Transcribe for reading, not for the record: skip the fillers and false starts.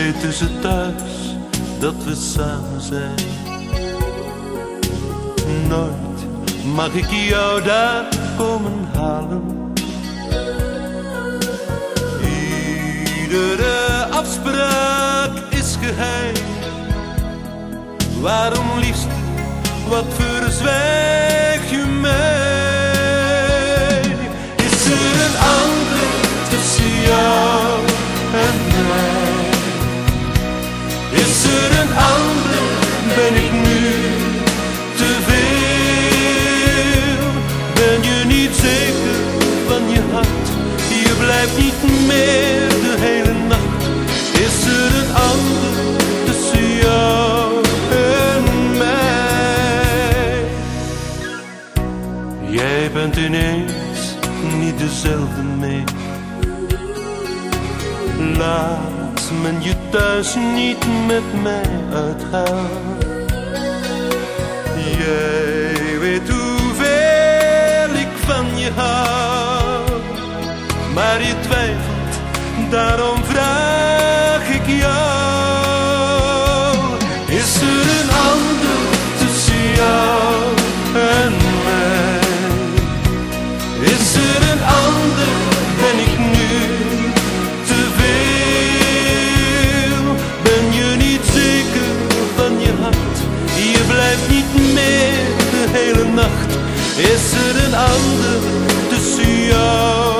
weten ze thuis dat we samen zijn. Nooit mag ik jou daar komen halen. Iedere afspraak is geheim. Waarom liefste, wat verzwijg je mij? Is er een ander tussen jou en mij? Is er een ander, ben ik nu te veel? Ben je niet zeker van je hart? Je blijft niet meer de hele nacht. Is er een ander tussen jou en mij? Jij bent ineens niet dezelfde meer. Laat men je thuis niet met mij uitgaan. Jij weet hoeveel ik van je hou, maar je twijfelt, daarom vraag ik jou. Is er een ander tussen jou en mij? Is er een ander, ben ik nu te veel? Ben je niet zeker van je hart? Je blijft niet meer de hele nacht. Is er een ander tussen jou